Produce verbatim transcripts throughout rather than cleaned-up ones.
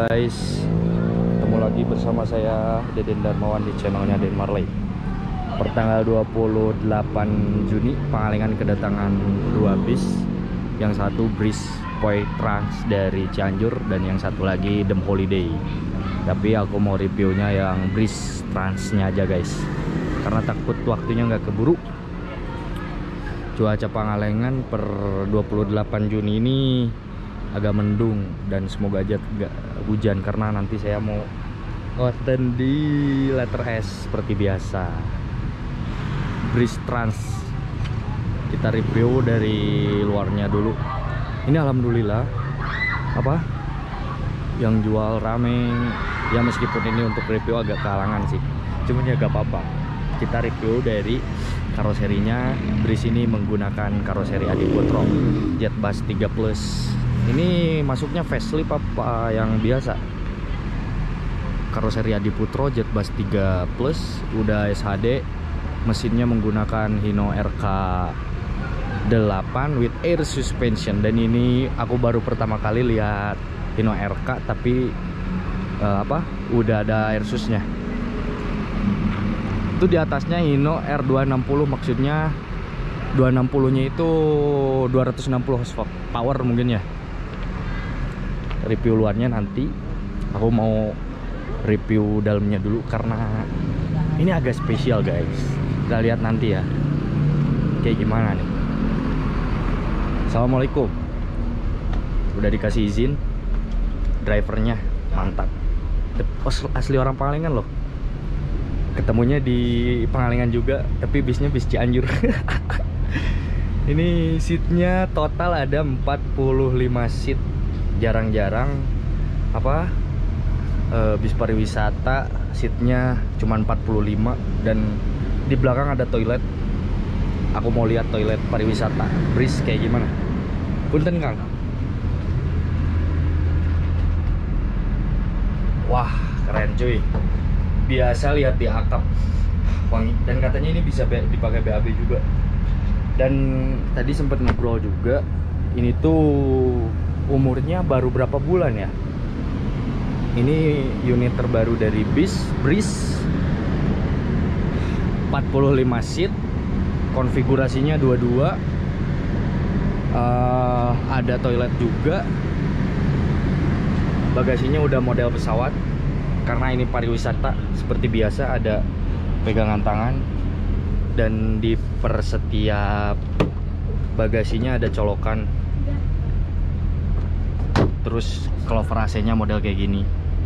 guys, ketemu lagi bersama saya Deden Darmawan di channelnya Den Marley. Pertanggal dua puluh delapan Juni Pangalengan kedatangan dua bis. Yang satu Breeze Poi Trans dari Cianjur dan yang satu lagi Dem Holiday. Tapi aku mau reviewnya yang Breeze Transnya aja guys, karena takut waktunya nggak keburu. Cuaca Pangalengan per dua puluh delapan Juni ini agak mendung dan semoga aja gak hujan karena nanti saya mau konten di letter S seperti biasa. Breeze Trans kita review dari luarnya dulu. Ini alhamdulillah apa yang jual rame ya, meskipun ini untuk review agak kalangan sih, cuman ya gak apa-apa. Kita review dari karoserinya. Breeze ini menggunakan karoseri Adiputro Jet Bus tiga plus. Ini masuknya facelift apa yang biasa? Karoseri Adiputro Jet Bus tiga plus, udah S H D. Mesinnya menggunakan Hino R K delapan with air suspension. Dan ini aku baru pertama kali lihat Hino R K tapi uh, apa? Udah ada air susnya. Itu di atasnya Hino R dua enam nol, maksudnya dua enam nol nya itu dua ratus enam puluh horsepower mungkin ya. Review luarnya nanti, aku mau review dalamnya dulu karena ini agak spesial guys. Kita lihat nanti ya kayak gimana nih. Assalamualaikum. Udah dikasih izin, drivernya mantap, asli orang Pangalengan loh. Ketemunya di Pangalengan juga, tapi bisnya bis Cianjur. Ini seatnya total ada empat puluh lima seat. Jarang-jarang apa e, bis pariwisata seatnya cuma empat puluh lima dan di belakang ada toilet. Aku mau lihat toilet pariwisata Breeze kayak gimana. Punten Kang. Wah keren cuy. Biasa lihat di atap wangi, dan katanya ini bisa dipakai B A B juga. Dan tadi sempat ngobrol juga, ini tuh umurnya baru berapa bulan ya. Ini unit terbaru dari bis Breeze, empat puluh lima seat, konfigurasinya dua dua, uh, ada toilet juga. Bagasinya udah model pesawat karena ini pariwisata. Seperti biasa ada pegangan tangan, dan di per setiap bagasinya ada colokan. Terus cover A C-nya model kayak gini.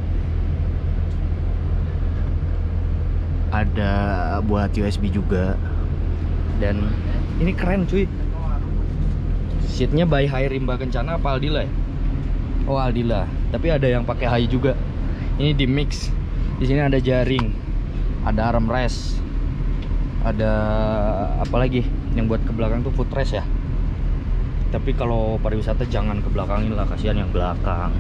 Ada buat U S B juga. Dan ini keren cuy. Seatnya by Hai Rimba Kencana apa Aldila ya? Oh Aldila. Tapi ada yang pakai Hai juga. Ini di mix. Di sini ada jaring, ada armrest, ada apa lagi yang buat ke belakang tuh footrest ya. Tapi kalau pariwisata jangan ke belakangin lah, kasihan yang belakang.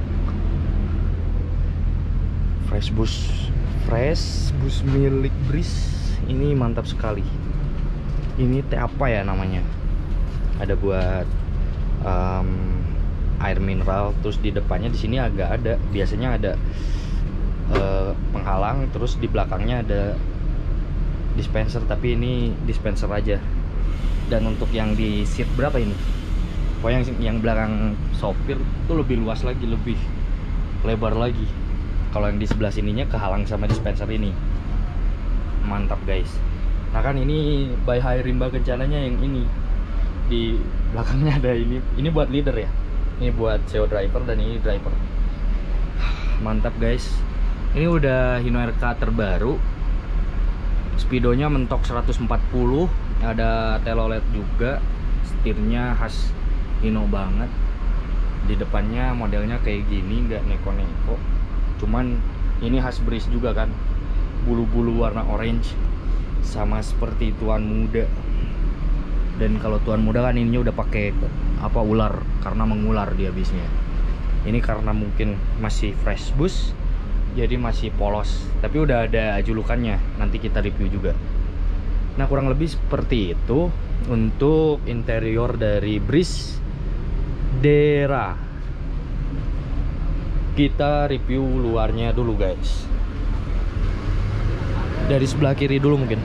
Fresh bus, fresh bus milik Breeze ini mantap sekali. Ini teh apa ya namanya? Ada buat um, air mineral. Terus di depannya di sini agak ada, biasanya ada uh, penghalang. Terus di belakangnya ada dispenser, tapi ini dispenser aja. Dan untuk yang di seat berapa ini? Pokoknya yang, yang belakang sopir itu lebih luas lagi, lebih lebar lagi. Kalau yang di sebelah sininya kehalang sama dispenser ini. Mantap guys. Nah kan ini by Hai Rimba Kencananya yang ini. Di belakangnya ada ini. Ini buat leader ya. Ini buat C E O driver dan ini driver. Mantap guys. Ini udah Hino R K terbaru. Speedonya mentok seratus empat puluh. Ada telolet juga. Setirnya khas Hino banget. Di depannya modelnya kayak gini, nggak neko-neko. Cuman ini khas Breeze juga kan, bulu-bulu warna orange, sama seperti Tuan Muda. Dan kalau Tuan Muda kan ininya udah pakai apa ular, karena mengular dia bisnya. Ini karena mungkin masih fresh bus, jadi masih polos. Tapi udah ada julukannya, nanti kita review juga. Nah kurang lebih seperti itu untuk interior dari Breeze Dera. Kita review luarnya dulu guys. Dari sebelah kiri dulu mungkin.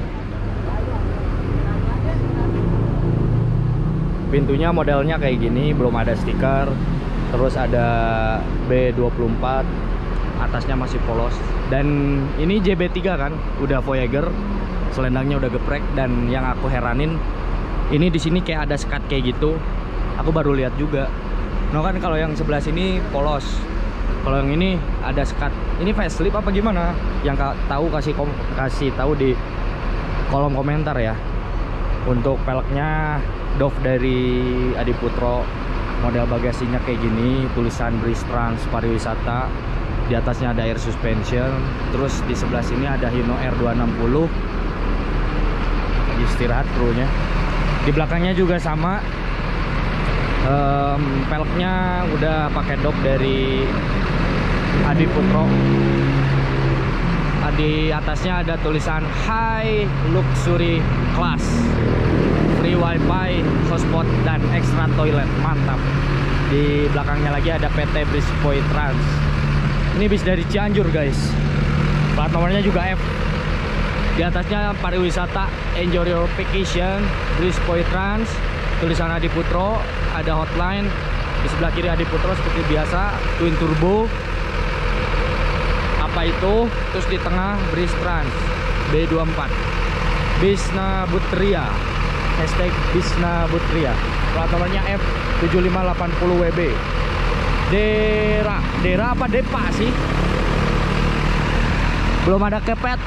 Pintunya modelnya kayak gini, belum ada stiker. Terus ada B dua puluh empat, atasnya masih polos. Dan ini J B tiga kan, udah Voyager, selendangnya udah geprek. Dan yang aku heranin, ini di sini kayak ada sekat kayak gitu. Aku baru lihat juga. No kan kalau yang sebelah sini polos. Kalau yang ini ada sekat. Ini facelift apa gimana? Yang tahu kasih kom kasih tahu di kolom komentar ya. Untuk peleknya Dove dari Adiputro, model bagasinya kayak gini, tulisan Breeze Trans Pariwisata. Di atasnya ada air suspension. Terus di sebelah sini ada Hino R dua enam nol. Lagi istirahat krunya. Di belakangnya juga sama. Um, peleknya udah pakai Dove dari Adiputro. Di atasnya ada tulisan High Luxury Class, free wifi, hotspot, dan extra toilet. Mantap. Di belakangnya lagi ada P T Brispoy Trans. Ini bis dari Cianjur guys. Plat nomornya juga F. Di atasnya pariwisata, enjoy your vacation, Brispoy Trans, tulisan Adiputro, ada hotline. Di sebelah kiri Adiputro seperti biasa, twin turbo. Apa itu? Terus di tengah Breeze Trans B dua puluh empat, Bisna Butria, hashtag Bisna Butria. Plat nomornya F tujuh lima delapan nol W B. Dera, Dera apa Depa sih? Belum ada kepet.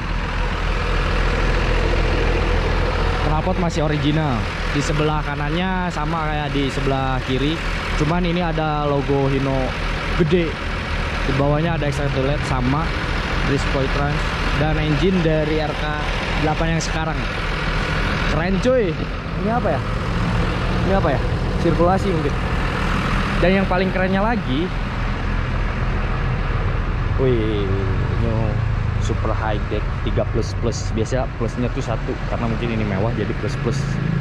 Knalpot masih original. Di sebelah kanannya sama kayak di sebelah kiri, cuman ini ada logo Hino gede. Di bawahnya ada extra toilet sama Brispoy Trans. Dan engine dari R K delapan yang sekarang. Keren cuy. Ini apa ya? Ini apa ya? Sirkulasi mungkin. Dan yang paling kerennya lagi, wih, ini super high deck tiga plus plus. Biasa plusnya tuh satu, karena mungkin ini mewah jadi plus plus.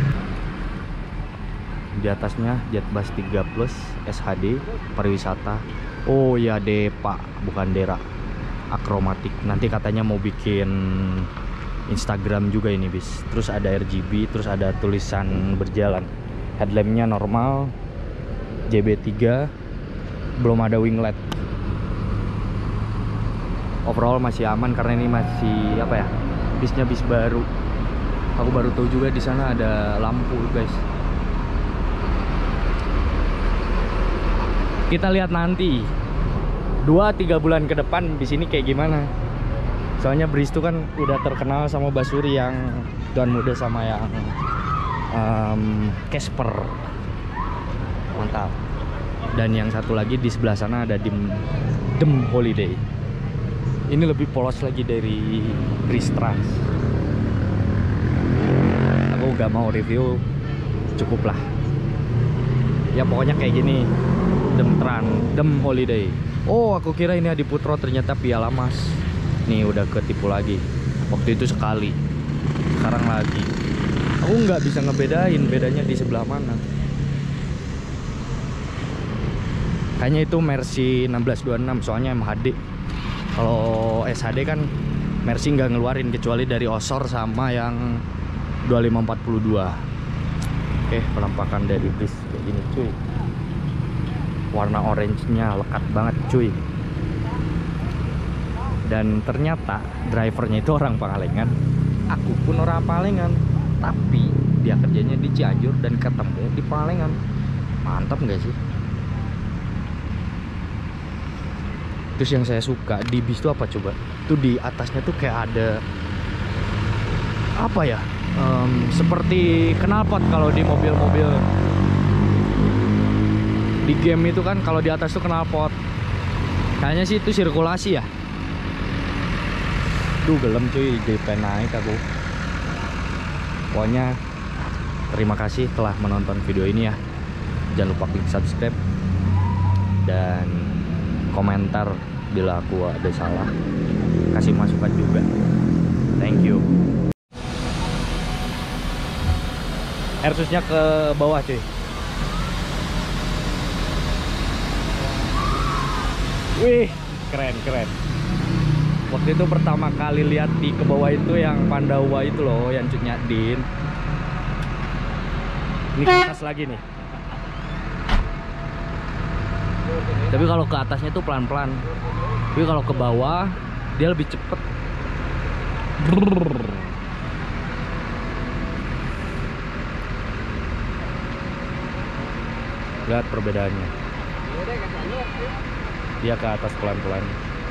Di atasnya Jetbus tiga plus S H D pariwisata. Oh ya, Depa bukan Dera. Akromatik. Nanti katanya mau bikin Instagram juga ini bis. Terus ada R G B, terus ada tulisan berjalan. Headlampnya normal. J B tiga, belum ada winglet. Overall masih aman karena ini masih apa ya? Bisnya bis baru. Aku baru tahu juga di sana ada lampu guys. Kita lihat nanti dua tiga bulan ke depan di sini kayak gimana. Soalnya Breeze tuh kan udah terkenal sama Basuri yang Tuan Muda sama yang um, Casper. Mantap. Dan yang satu lagi di sebelah sana ada Dim Dem Holiday. Ini lebih polos lagi dari Breeze Trans. Aku gak mau review, cukup lah. Ya pokoknya kayak gini. Dem Tran, Dem Holiday. Oh, aku kira ini Adiputro, ternyata Piala Mas. Nih udah ketipu lagi. Waktu itu sekali, sekarang lagi. Aku nggak bisa ngebedain bedanya di sebelah mana. Kayaknya itu Mercy enam belas dua puluh enam, soalnya M H D. Kalau S H D kan Mercy nggak ngeluarin kecuali dari Osor sama yang dua lima empat dua. Oke, penampakan dari bis kayak gini cuy. Warna orange-nya lekat banget cuy. Dan ternyata drivernya itu orang Pangalengan. Aku pun orang Pangalengan, tapi dia kerjanya di Cianjur dan ketemu di Pangalengan. Mantap nggak sih? Terus yang saya suka di bis itu apa coba? Tuh di atasnya tuh kayak ada apa ya? Um, seperti knalpot kalau di mobil-mobil. Di game itu kan kalau di atas tuh knalpot. Kayaknya sih itu sirkulasi ya. Duh gelem cuy, jadi pengen naik aku. Pokoknya terima kasih telah menonton video ini ya. Jangan lupa klik subscribe dan komentar bila aku ada salah. Kasih masukan juga. Thank you. Airsusnya ke bawah cuy. Wih, keren keren. Waktu itu pertama kali lihat di ke bawah itu yang Pandawa itu loh, yang Cut Nyadin. Ini ke atas lagi nih. Tapi kalau ke atasnya tuh pelan-pelan. Tapi kalau ke bawah dia lebih cepet. Brrr. Lihat perbedaannya. Dia ke atas pelan-pelan.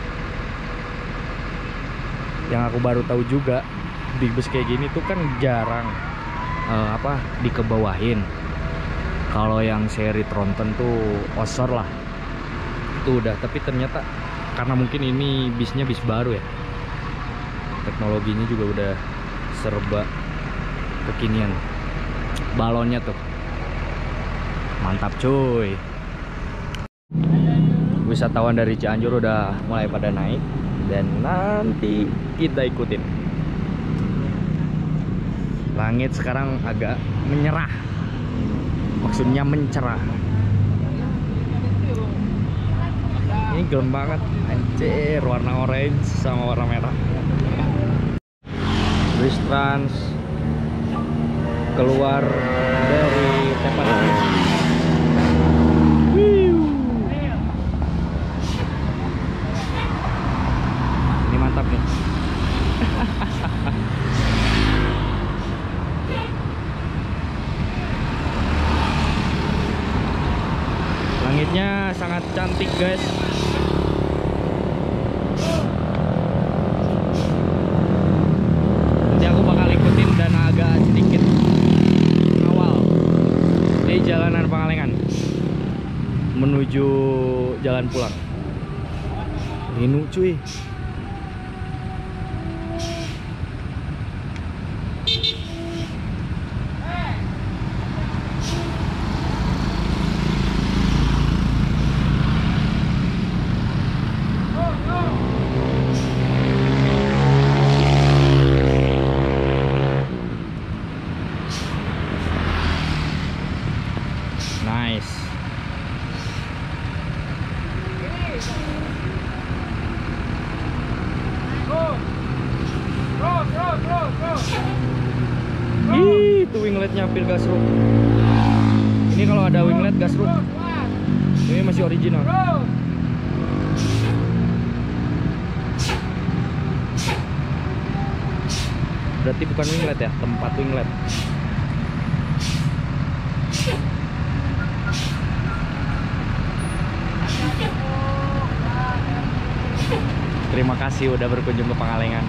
Yang aku baru tahu juga, big bus kayak gini tuh kan jarang uh, apa dikebawahin. Kalau yang seri Tronton tuh osor lah. Itu udah, tapi ternyata karena mungkin ini bisnya bis baru ya. Teknologinya juga udah serba kekinian. Balonnya tuh mantap cuy. Wisatawan dari Cianjur udah mulai pada naik dan nanti kita ikutin. Langit sekarang agak menyerah, maksudnya mencerah. Ini gelem banget, anjir, warna orange sama warna merah. Bus Trans keluar dari Tepan. Ini mantap nih. Langitnya sangat cantik guys. Nanti aku bakal ikutin dan agak sedikit awal di jalanan Pangalengan menuju jalan pulang. Rinu cuy. Nice. Ih, itu wingletnya hampir gasruk. Ini kalau ada winglet gasruk. Ini masih original. Berarti bukan winglet ya, tempat winglet. Terima kasih udah berkunjung ke Pangalengan.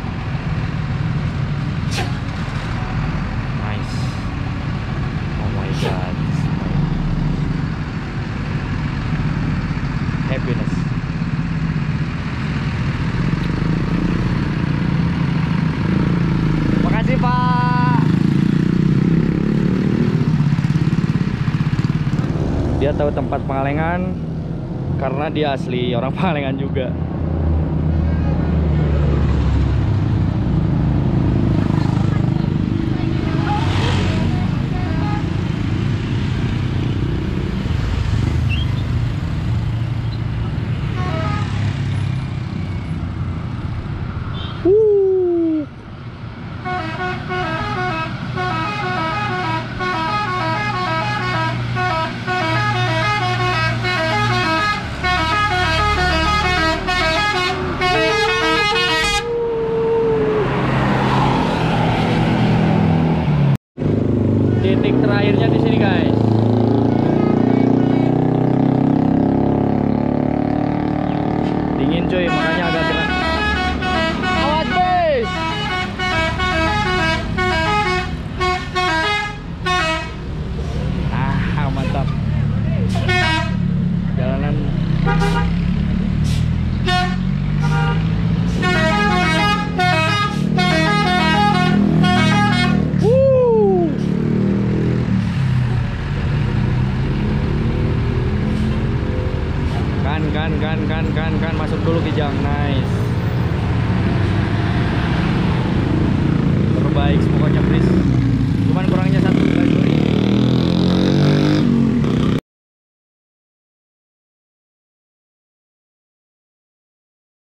Nice. Oh my god. Happiness. Makasih Pak. Dia tahu tempat Pangalengan karena dia asli orang Pangalengan juga. Titik terakhirnya di sini guys.